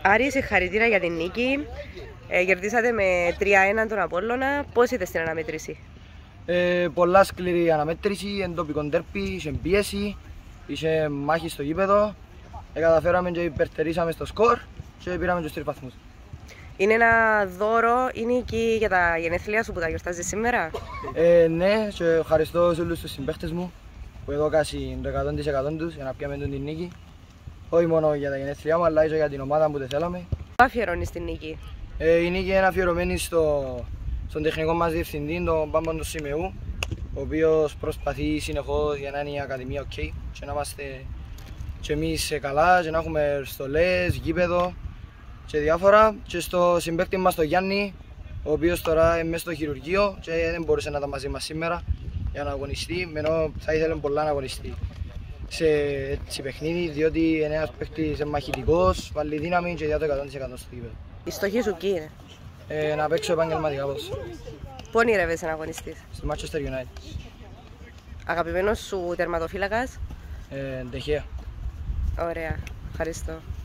Άρη, συγχαρητήρια για την νίκη. Κερδίσατε με 3-1 τον Απόλλωνα. Πώς είδες την αναμέτρηση? Πολλά σκληρή αναμέτρηση, εν τοπικό ντέρπι, είχε πίεση, είχε μάχη στο γήπεδο. Καταφέραμε και υπερτερήσαμε στο σκορ και πήραμε τους 3 βαθμούς. Είναι ένα δώρο η νίκη για τα γενέθλια σου που τα γιορτάζεις σήμερα? Ναι, και ευχαριστώ σε όλους τους συμπαίχτες μου που έδωκαν το 100% τους για να πιάμε την νίκη. Όχι μόνο για τα γενέθλιά μου, αλλά και για την ομάδα που δεν θέλαμε. Πού αφιερώνεις την νίκη? Η νίκη είναι αφιερωμένη στον τεχνικό μας διευθυντή, τον Πάμπον του Σιμεού, ο οποίος προσπαθεί συνεχώς για να είναι η Ακαδημία OK και να είμαστε και εμείς καλά και να έχουμε στολές, γήπεδο και διάφορα. Και στο συμπαίκτη μας τον Γιάννη, ο οποίος τώρα είναι μέσα στο χειρουργείο και δεν μπορούσε να ήταν μαζί μας σήμερα για να αγωνιστεί, ενώ θα ήθελε πολλά να αγωνιστεί σε παιχνίδι, διότι είναι ένας παίκτης μαχητικός, βάλει δύναμη και διά το 100% στο γήπεδο. Η στοχή σου ποιοι είναι? Να παίξω επαγγελματικά ποδόσφαιρο. Πού ονειρεύεσαι να αγωνιστείς? Στο Manchester United. Αγαπημένος σου τερματοφύλακας? De Gea. Ωραία, ευχαριστώ.